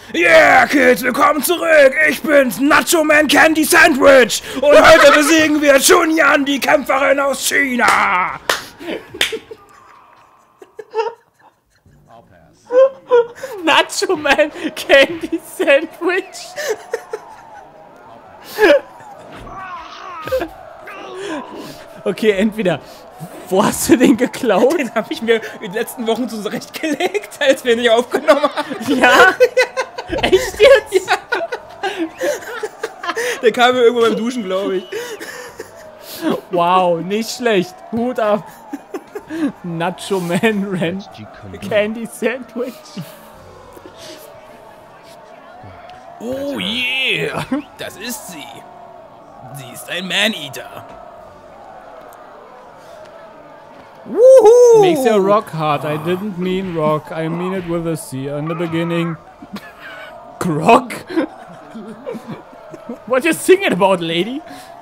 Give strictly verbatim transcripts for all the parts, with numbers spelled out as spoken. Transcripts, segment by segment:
Yeah, Kids, willkommen zurück. Ich bin's, Nacho Man Candy Sandwich. Und heute besiegen wir Chun-Yan, die Kämpferin aus China. Nacho Man Candy Sandwich. Okay, entweder. Wo hast du den geklaut? Den habe ich mir in den letzten Wochen zurechtgelegt, als wir nicht aufgenommen haben. Ja? Echt jetzt? Ja. Der kam mir irgendwo beim Duschen, glaube ich. Wow, nicht schlecht. Hut ab. Nacho Man Ren Candy Sandwich. Oh yeah, das ist sie. Sie ist ein Man-Eater. Woohoo! Makes your rock hard. I didn't mean rock. I mean it with a C in the beginning. Grog? What you singing about, lady?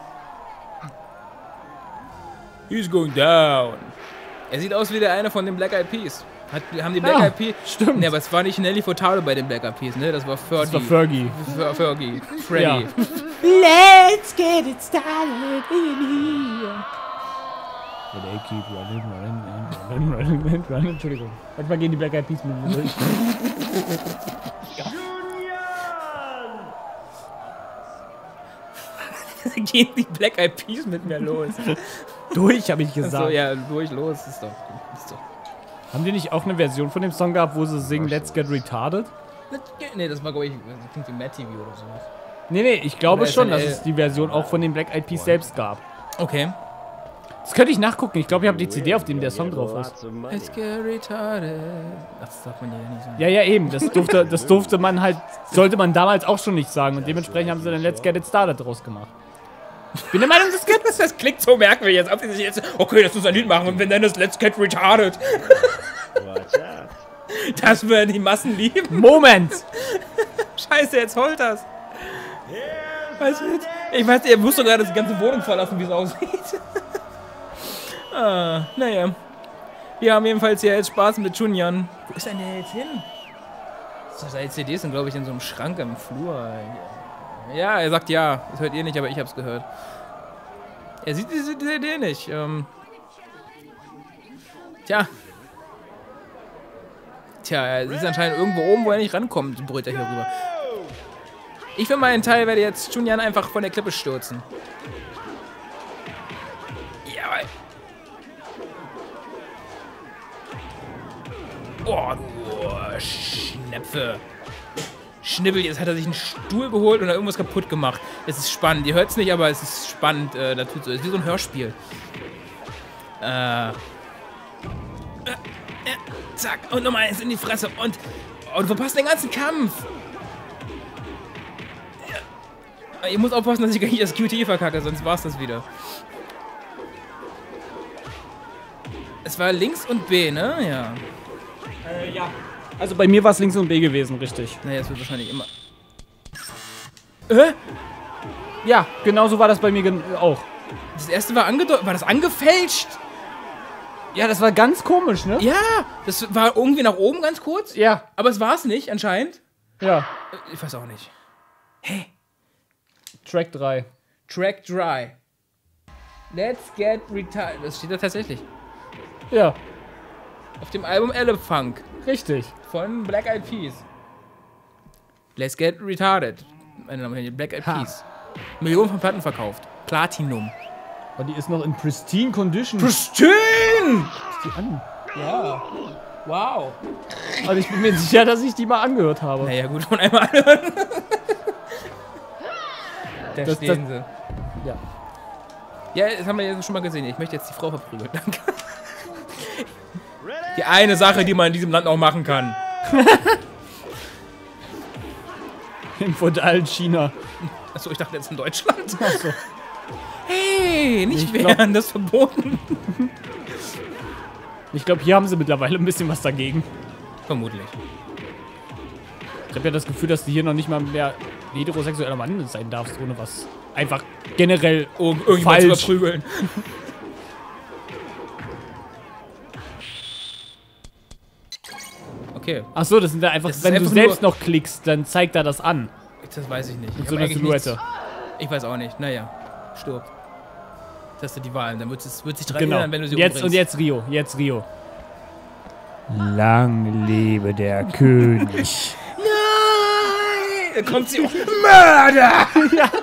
He's going down. Er sieht aus wie der eine von den Black Eyed Peas. Hat, haben die Black Ah, Eyed Peas... stimmt. Ne, aber es war nicht Nelly Furtado bei den Black Eyed Peas, ne? Das war Fergie. Das war Fergie. Fer Fergie. Freddy. Ja. Let's get it started in here. But they keep running, running, running, running, running, running. Entschuldigung. Manchmal gehen die Black Eyed Peas mit mir durch. Gehen die Black Eyed Peas mit mir los. Durch, habe ich gesagt. So, ja, durch, los. Ist doch, ist doch. Haben die nicht auch eine Version von dem Song gehabt, wo sie singen Let's Get Retarded? Ne, das war, glaube ich, das klingt wie Matt T V oder sowas. Nee, nee, ich glaube Oder schon, S N L. dass es die Version auch von den Black Eyed Peas selbst gab. Okay. Das könnte ich nachgucken. Ich glaube, ich habe die C D, auf dem der Song drauf ist. Let's get retarded. Das darf man ja nicht sagen. Ja, ja, eben. Das durfte, das durfte man halt, sollte man damals auch schon nicht sagen. Und dementsprechend haben sie dann Let's Get It Started draus gemacht. Ich bin der Meinung, das geht. Das, das klingt so merkwürdig, als ob die sich jetzt, okay, lass uns ein Lied machen und wir nennen es Let's Get Retarded. Das werden die Massen lieben. Moment! Scheiße, jetzt holt das. Weißt du, ich weiß, ihr müsst sogar die ganze Wohnung verlassen, wie es aussieht. Ah, naja. Wir haben jedenfalls hier jetzt Spaß mit Chun-Yan. Wo ist denn der jetzt hin? Seine C Ds sind, glaube ich, in so einem Schrank im Flur. Ja, er sagt ja. Das hört ihr nicht, aber ich hab's gehört. Er sieht diese C D nicht. Ähm. Tja. Tja, er ist anscheinend irgendwo oben, wo er nicht rankommt, brüllt er hier rüber. Ich für meinen Teil werde jetzt Chun-Yan einfach von der Klippe stürzen. Jawohl. Oh, du Schnepfe. Schnibbel, jetzt hat er sich einen Stuhl geholt und da irgendwas kaputt gemacht. Es ist spannend. Ihr hört es nicht, aber es ist spannend. Äh, da tut so. Es ist wie so ein Hörspiel. Äh. äh, äh zack. Und nochmal eins in die Fresse. Und. Oh, du verpasst den ganzen Kampf. Ja. Ich muss aufpassen, dass ich gar nicht das Q T E verkacke, sonst war es das wieder. Es war links und B, ne? Ja. Äh, ja. Also bei mir war es links und B gewesen, richtig. Naja, es wird wahrscheinlich immer. Äh? Ja, genau so war das bei mir gen- auch. Das erste war angedeutet. War das angefälscht? Ja, das war ganz komisch, ne? Ja, das war irgendwie nach oben ganz kurz. Ja. Aber es war es nicht, anscheinend. Ja. Ich weiß auch nicht. Hey. Track drei. Track dry. Let's get retired. Das steht da tatsächlich. Ja, Auf dem Album Elefunk richtig. von Black Eyed Peas. Let's get retarded. Meine Damen und Herren, Black Eyed Ha. Peas. Millionen von Platten verkauft. Platinum. Und die ist noch in pristine Condition. Pristine! Ist die an? Ja. Wow. Also ich bin mir sicher, dass ich die mal angehört habe. Naja, gut, von einmal anhören. Da Das- stehen sie. Ja. Ja, das haben wir jetzt schon mal gesehen. Ich möchte jetzt die Frau verprügeln. Danke. Die eine Sache, die man in diesem Land auch machen kann. Im feudalen China. Achso, ich dachte jetzt in Deutschland. Achso. Hey, nicht Ich glaub- wehren, das ist verboten. Ich glaube, hier haben sie mittlerweile ein bisschen was dagegen. Vermutlich. Ich habe ja das Gefühl, dass du hier noch nicht mal mehr heterosexueller Mann sein darfst, ohne was einfach generell Um irgendjemand zu falsch. verprügeln. Okay, okay. Achso, das sind da einfach, Das wenn ist du einfach selbst nur- noch klickst, dann zeigt er das an. Das weiß ich nicht. Mit Ich so hab einer eigentlich Silhouette. nichts- Ich weiß auch nicht. Naja, stirb. Das sind die Wahlen. Dann wird es wird sich dran Genau. erinnern, wenn du sie Jetzt umbringst. und jetzt Rio. Jetzt Rio. Lang lebe der König. Nein! Da kommt sie. Mörder! Ja.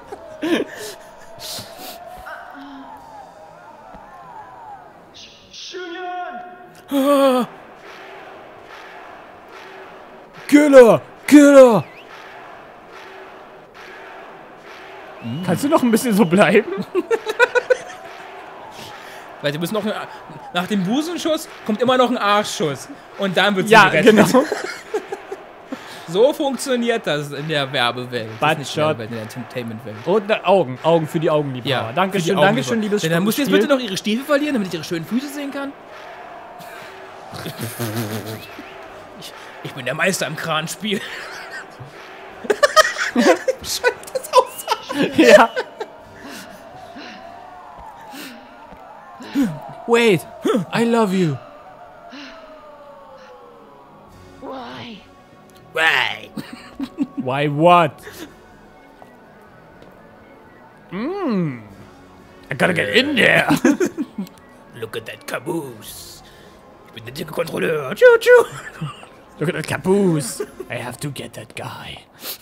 Oh, Killer! Killer! Kannst du noch ein bisschen so bleiben? weil sie müssen noch ein, nach dem Busenschuss kommt immer noch ein Arschschuss. Und dann wird sie Ja, gerettet. genau. So funktioniert das in der Werbewelt. Das ist nicht in der Buttshot. Werbewelt, in der Entertainment-Welt. Und äh, Augen. Augen für die Augenliebhaber. Ja, Dankeschön, für die Dankeschön, Augenliebe. liebes Denn dann muss sie jetzt Spiel. bitte noch ihre Stiefel verlieren, damit ich ihre schönen Füße sehen kann. Ich, ich bin der Meister im Kranspiel. Scheiße, das aussah. Ja. Wait, I love you. Why? Right. Why what? Mmm. I gotta get in there. Look at that caboose. Ich bin der dicke Kontrolleur. Tschu, tschu. Look at that caboose. I have to get that guy.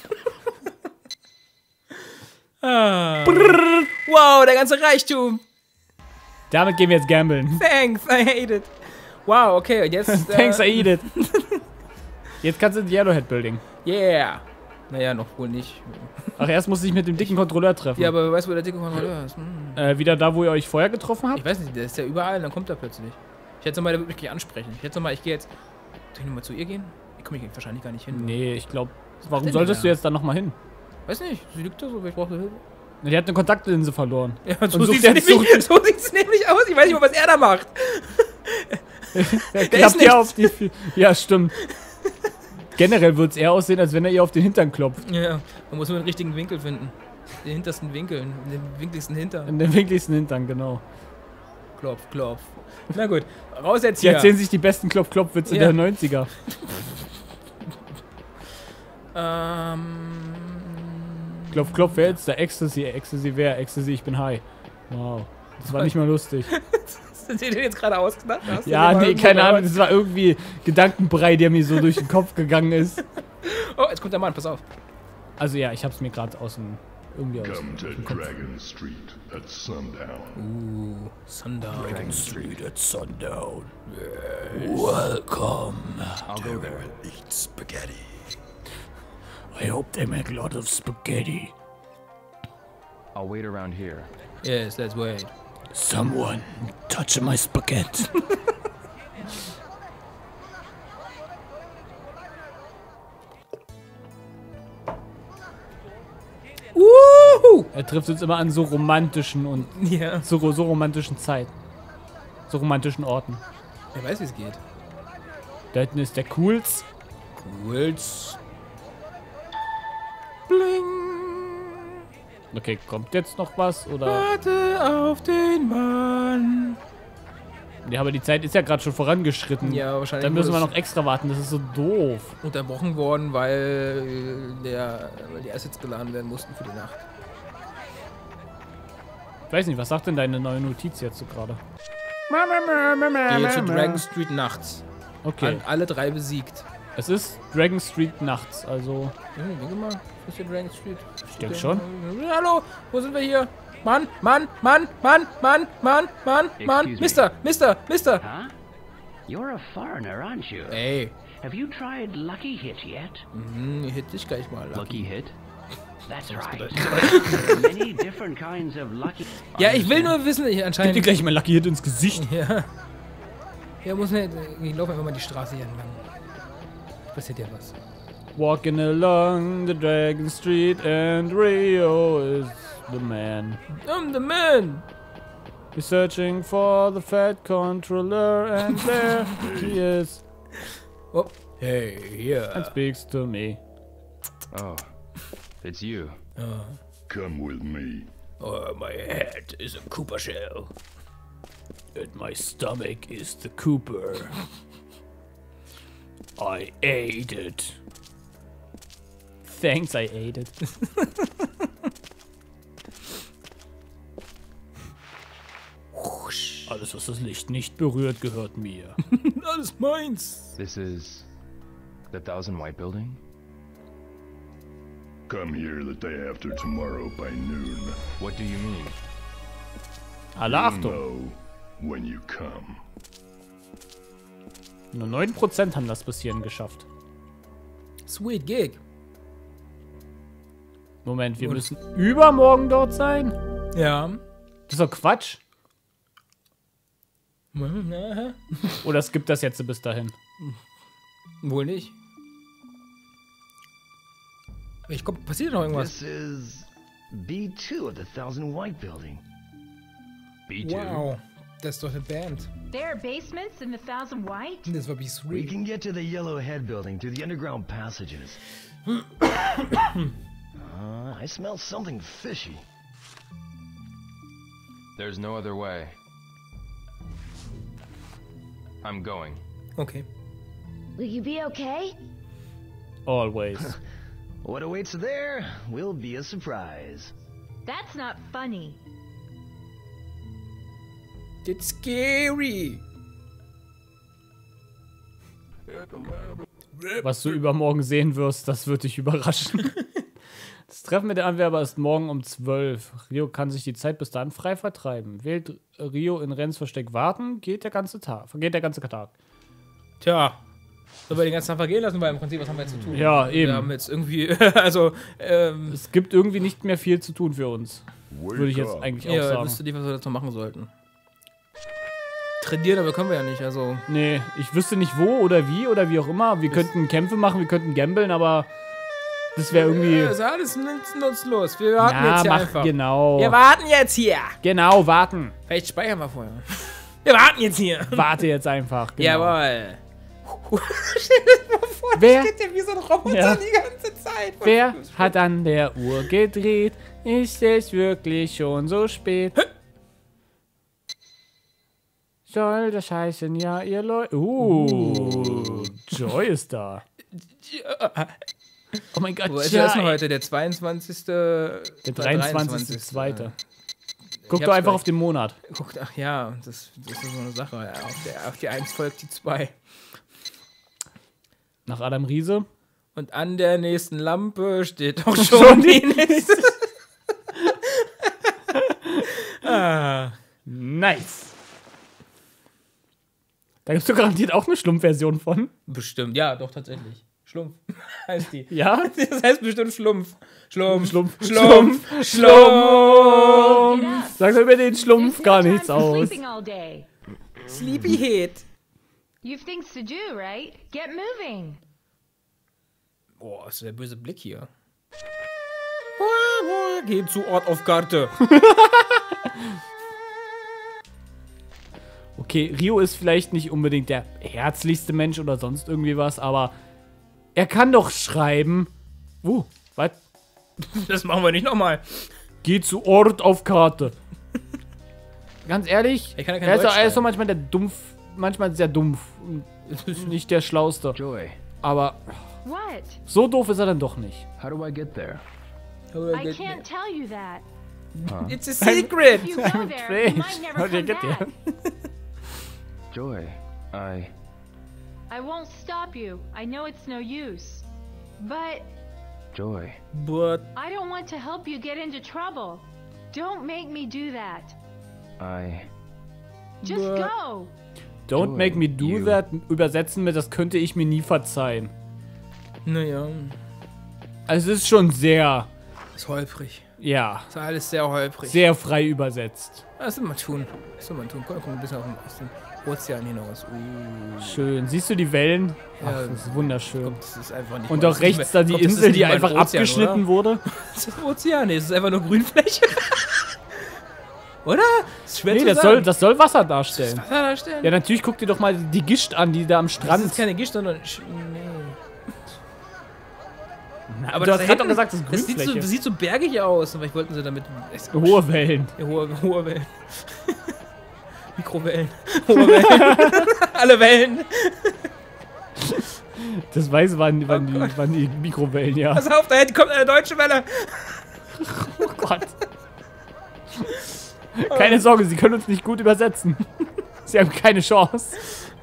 Ah. Wow, der ganze Reichtum. Damit gehen wir jetzt gamblen. Thanks, I hate it. Wow, okay, und jetzt... Thanks, I äh, eat it. Jetzt kannst du ins Yellowhead Building. Yeah. Naja, noch wohl nicht. Ach, erst muss ich mit dem dicken Kontrolleur treffen. Ja, aber weißt du, wo der dicke Kontrolleur ist? Hm. Äh, wieder da, wo ihr euch vorher getroffen habt? Ich weiß nicht, der ist ja überall, dann kommt er plötzlich. Ich hätte mal, der würde mich gleich ansprechen. Ich hätte mal, ich gehe jetzt... Soll ich nochmal zu ihr gehen? Ich komme hier wahrscheinlich gar nicht hin. Nee, ich glaube... Warum denn solltest da? du jetzt da nochmal hin? Weiß nicht, sie liegt da so, vielleicht braucht sie Hilfe. Die hat eine Kontaktlinse verloren. Ja, Und so sucht sieht jetzt- es nämlich, so sieht's nämlich aus. Ich weiß nicht mal, was er da macht. Der ist ja auf die... Fü- Ja, stimmt. Generell würde es eher aussehen, als wenn er ihr auf den Hintern klopft. Ja, man muss nur den richtigen Winkel finden. Den hintersten Winkel, den winkligsten Hintern. In den winkligsten Hintern, genau. Klopf, klopf. Na gut, raus jetzt Die hier. erzählen sich die besten Klopf-Klopf-Witze Ja. der neunziger. Ähm... Klopf, Klopf, wer ist der? Ecstasy, Ecstasy, wer? Ecstasy, ich bin high. Wow. Das war nicht mal lustig. Hast du den jetzt gerade ausgedacht? Hast du Ja, den mal nee, irgendwo keine Ahnung. gehört? Das war irgendwie Gedankenbrei, der mir so durch den Kopf gegangen ist. Oh, jetzt kommt der Mann, pass auf. Also ja, ich hab's mir gerade aus dem... Irgendwie aus Come to dem Kopf. Dragon Street at sundown. Uh, Sundown. Street at sundown. Welcome. I'll go there and eat spaghetti. I hope they make a lot of spaghetti. I'll wait around here. Yes, let's wait. Someone touch my spaghetti. Uhu! Er trifft uns immer an so romantischen und Ja. so, so romantischen Zeiten. So romantischen Orten. Wer weiß, wie es geht. Da hinten ist der Cools. Cools. Bling. Okay, kommt jetzt noch was? Oder? Warte auf den Mann. Ja, aber die Zeit ist ja gerade schon vorangeschritten. Ja, wahrscheinlich. Dann müssen wir wurde noch extra warten. Das ist so doof. es unterbrochen worden, weil, der, weil die Assets geladen werden mussten für die Nacht. Ich weiß nicht, was sagt denn deine neue Notiz jetzt so gerade? Gehe zu Dragon Street nachts. Okay, An alle drei besiegt. es ist Dragon Street nachts, also Hm, denke mal, ist hier Dragon Street? ich denke schon. Hallo, wo sind wir hier? Mann, Mann, Mann, Mann, Mann, Mann, Mann, Mann. Excuse me. Mister, Mister, Mister. Huh? You're a foreigner, aren't you? Ey, Have you tried Lucky Hit yet? hm, hit dich gleich mal. Lucky Hit? That's right. There are many different kinds of lucky. Ja, ich will nur wissen, ich Gib dir anscheinend... gleich mal Lucky Hit ins Gesicht. Ja. Ja, muss nicht... Ich laufe einfach mal die Straße hier entlang. Passiert ja was. Walking along the Dragon Street and Rio is the man. I'm the man. He's searching for the fat controller and there he is Oh. Hey, and hier. speaks to me. Oh, it's you. Come with me. Oh, my head is a Cooper shell. And my stomach is the Cooper. I ate it. Thanks, I ate it. Alles, was das Licht nicht berührt, gehört mir. Alles meins. This is the Thousand White Building? Come here the day after tomorrow by noon. What do you mean? Alle You'll Achtung. know when you come. Nur neun Prozent haben das bis hierhin geschafft. Sweet Gig. Moment, wir Und- müssen übermorgen dort sein? Ja. Das ist doch Quatsch. Aha. Oder es gibt das jetzt bis dahin? Wohl nicht. Ich komm, passiert noch irgendwas. This is B two of the Thousand White Building. B two? Wow. Das ist doch eine Band. There are basements in the Thousand White? Das war B We drei. can get to the Yellowhead Building through the underground passages. uh, I smell something fishy. There's no other way. I'm going. Okay. Will you be okay? Always. What awaits there will be a surprise. That's not funny. It's scary. Was du übermorgen sehen wirst, das wird dich überraschen. Das Treffen mit den Anwerber ist morgen um zwölf. Rio kann sich die Zeit bis dahin frei vertreiben. Wählt Rio in Rens Versteck warten, geht der ganze Tag. Vergeht der ganze Tag. Tja. Sollen wir den ganzen Tag vergehen lassen, weil im Prinzip, was haben wir jetzt zu tun? Ja, eben. Wir haben jetzt irgendwie, also, ähm, Es gibt irgendwie nicht mehr viel zu tun für uns. Wake Würde ich jetzt up. eigentlich auch ja, sagen. wüsste nicht, was wir dazu machen sollten. Trainieren, aber können wir ja nicht, also. Nee, ich wüsste nicht wo oder wie oder wie auch immer. Wir könnten Kämpfe machen, wir könnten gambeln, aber das wäre irgendwie... Ja, ist alles nutz- nutzlos. Wir warten Ja, jetzt hier mach einfach. genau. Wir warten jetzt hier. Genau, warten. Vielleicht speichern wir vorher. Wir warten jetzt hier. Warte jetzt einfach. Genau. Jawohl. Stell dir das mal vor, Wer- das geht ja wie so ein Roboter Ja. die ganze Zeit. Wer hat an der Uhr gedreht? Ist es wirklich schon so spät? Soll das heißen, ja, ihr Leute... Uh, Joy ist da. Oh mein Gott, Wo ist Joy. das denn heute? Der zweiundzwanzigste Der dreiundzwanzigste zweite Guck Ich doch hab's einfach gleich. auf den Monat. Guckt, ach ja, das, das ist so eine Sache. Ja, auf, der, auf die eins folgt die zwei. Nach Adam Riese. Und an der nächsten Lampe steht auch schon die nächste. ah. Nice. Da gibt es doch garantiert auch eine Schlumpfversion von. Bestimmt, ja, doch, tatsächlich. Schlumpf heißt die. Ja? Das heißt bestimmt Schlumpf. Schlumpf, Schlumpf. Schlumpf, Schlumpf. Schlumpf. Get up. Sag doch über den Schlumpf There's gar no nichts time for aus. sleeping all day. Sleepyhead. You've things to do, right? Get moving. Boah, was ist der böse Blick hier? Geh zu Ort auf Karte. Okay, Rio ist vielleicht nicht unbedingt der herzlichste Mensch oder sonst irgendwie was, aber er kann doch schreiben. Uh, was? Das machen wir nicht nochmal. Geh zu Ort auf Karte. Ganz ehrlich, Ich kann ja kein er, ist Deutsch doch, er ist doch schreiben. manchmal der dumpf, manchmal sehr dumpf. Und nicht der Schlauste. Joy, Aber What? so doof ist er dann doch nicht. how do I get there? I can't tell you that. It's a secret. If you go there, you might Strange. never How do you come get there? back. Joy, I... I won't stop you. I know it's no use. But Joy, But I don't want to help you get into trouble. Don't make me do that. I... Just But- go. Don't Joy, make me do you- that. Übersetzen mit, das könnte ich mir nie verzeihen. naja, Also es ist schon sehr, ist holprig. ja, Ist alles sehr holprig. sehr frei übersetzt. Was soll man tun? Was soll man tun? Guck, guck ein bisschen auf den, aus dem Ozean hinaus. Uh, Schön. Siehst du die Wellen? Ach, Ja, das ist wunderschön. das ist einfach nicht Und mal- auch rechts da die Gott, das ist Insel, nicht die mal ein einfach Ozean, abgeschnitten oder? wurde. Das ist Ozean, nee, es ist einfach nur Grünfläche. Oder? Das ist schwer Nee, zu das sagen. soll, das soll Wasser darstellen. Wasser darstellen? Ja, natürlich guck dir doch mal die Gischt an, die da am das Strand. ist keine Gischt, sondern... Sch nee. Aber das du hast da gerade doch hinten- gesagt, das ist Das sieht so, Grünfläche. das sieht so bergig aus. Vielleicht wollten sie damit... Hohe Wellen. Ja, hohe, hohe Wellen. Mikrowellen. Hohe Wellen. Alle Wellen. Das Weiße waren, waren, die, waren die Mikrowellen, ja. Pass auf, da hinten kommt eine deutsche Welle. Oh Gott. Keine Sorge, sie können uns nicht gut übersetzen. Sie haben keine Chance.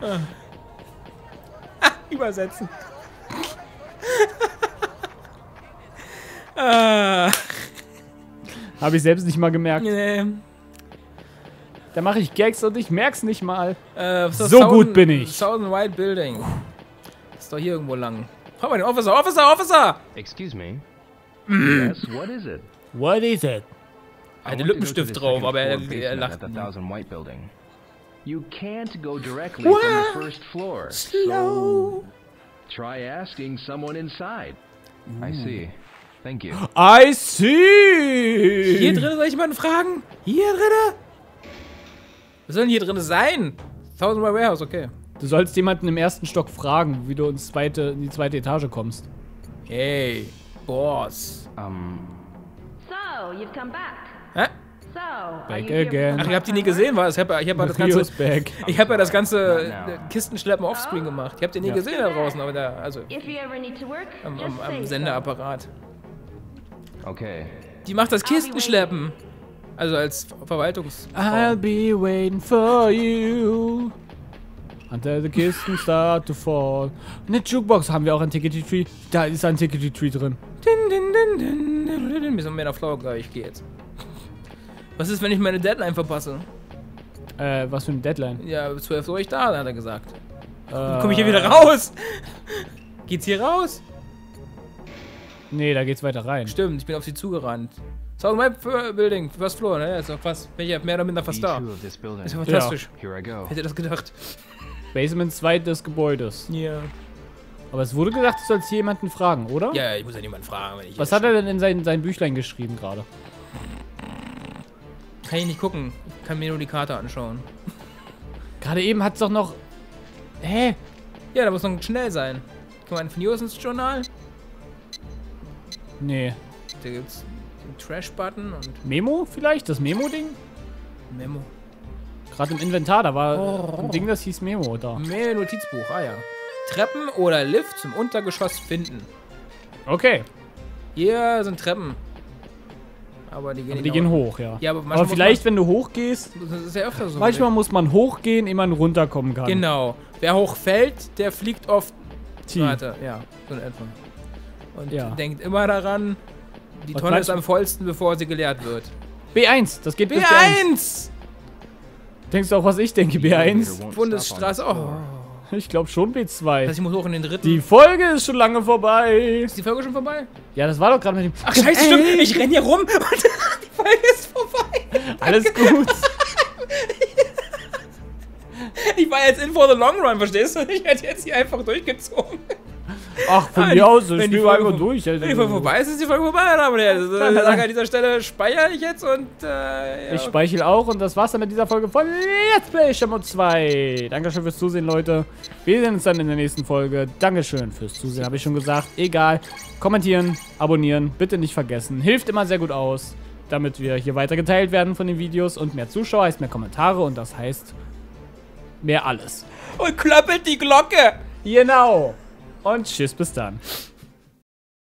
Übersetzen. ah. Habe ich selbst nicht mal gemerkt. Nee. Da mache ich Gags und ich merk's nicht mal. Äh, was ist das? So Thousand- gut bin ich. Thousand White Building. Das ist doch hier irgendwo lang. Hau mal den Officer, Officer, Officer! Excuse me. Mm. Yes, what is it? What is it? Er I hatte want to Lippenstift go to the drauf, second aber er, floor er basement lacht. at the Thousand White Building. You can't go directly from the first floor. Slow. So try asking someone inside. I see. Thank you. I see! Hier drin soll ich jemanden fragen? Hier drin? Was soll denn hier drin sein? Thousand White Warehouse, okay. Du sollst jemanden im ersten Stock fragen, wie du ins zweite, in die zweite Etage kommst. Hey, Boss. Um, So, you've come back. Hä? So, are Back you here again. Ach, ihr habt die nie gesehen, was? Ich habe ich hab ja das Rio's ganze, back. ich hab ja das ganze Not äh, now. Kistenschleppen offscreen gemacht. Ich hab den nie Ja. gesehen da draußen, aber da, also If you ever need to work, am, just am, say am so. Sendeapparat. okay. Die macht das Kistenschleppen. Also als Verwaltungs... I'll be waiting for you. Until the Kisten start to fall. Eine Jukebox haben wir auch Antiquity Tree. Da ist Antiquity Tree drin. Din, din, din, din, din, din. Wir sind mehr auf Flower gleich. Ich gehe jetzt. Was ist, wenn ich meine Deadline verpasse? Äh, was für eine Deadline? Ja, zwölf Uhr ich da, hat er gesagt. Äh, Dann komme ich hier wieder raus. Geht's hier raus? Nee, da geht's weiter rein. Stimmt, ich bin auf sie zugerannt. Thousand White Building, First Floor, ne? Ist doch fast, bin ich ja mehr oder minder B fast da. two of this building. Ist ja fantastisch. Here I go. Hätte das gedacht. Basement zwei des Gebäudes. Ja. Aber es wurde gesagt, du sollst hier jemanden fragen, oder? Ja, ich muss ja niemanden fragen, wenn ich. Was hat er denn in sein, sein Büchlein geschrieben gerade? Kann ich nicht gucken. Ich kann mir nur die Karte anschauen. Gerade eben hat's doch noch. Hä? Ja, da muss noch schnell sein. Kann man von News ins Journal? Nee. Da gibt's den Trash-Button und Memo vielleicht? Das Memo-Ding? Memo. Gerade im Inventar, da war Oh. ein Ding, das hieß Memo da. Mehr Notizbuch, ah ja. Treppen oder Lift zum Untergeschoss finden. Okay. Hier sind Treppen. Aber die gehen, Aber nicht die gehen nach- hoch, ja. Ja, aber manchmal Aber muss vielleicht, wenn du hochgehst, man, das ist ja öfter so. manchmal muss man hochgehen, ehe man runterkommen kann. Genau. Wer hochfällt, der fliegt oft Tief. weiter. Ja, so in etwa. Und Ja. denkt immer daran, die Und Tonne ist manchmal- am vollsten, bevor sie geleert wird. B eins, das geht B bis B eins. eins! Denkst du auch, was ich denke, B eins? Bundesstraße. Oh. Ich glaube schon B Das zwei. heißt, ich muss hoch in den dritten. Die Folge ist schon lange vorbei. Ist die Folge schon vorbei? Ja, das war doch gerade mit dem... Ach scheiße, Ey, stimmt. Ich renn hier rum und die Folge ist vorbei. Alles gut. Ich war jetzt in for the long run, verstehst du? Ich hätte jetzt hier einfach durchgezogen. Ach, von Nein, mir aus, wenn ich die spiele Folge einfach vor- durch. Wenn die Folge vorbei ist, ist die Folge vorbei, meine Damen und Herren. Also, Nein, ich nein, sage nein. an dieser Stelle, speichere ich jetzt und äh, ja. Ich speichel auch und das war's dann mit dieser Folge von Let's Play Shamu zwei. Dankeschön fürs Zusehen, Leute. Wir sehen uns dann in der nächsten Folge. Dankeschön fürs Zusehen, habe ich schon gesagt. Egal. Kommentieren, abonnieren, bitte nicht vergessen. Hilft immer sehr gut aus, damit wir hier weiter geteilt werden von den Videos. Und mehr Zuschauer heißt mehr Kommentare und das heißt mehr alles. Und klöppelt die Glocke. Genau. Und tschüss, bis dann.